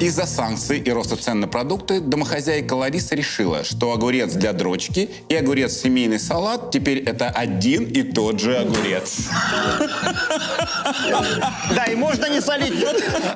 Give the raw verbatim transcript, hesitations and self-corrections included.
Из-за санкций и роста цен на продукты домохозяйка Лариса решила, что огурец для дрочки и огурец семейный салат теперь это один и тот же огурец. Да, и можно не солить.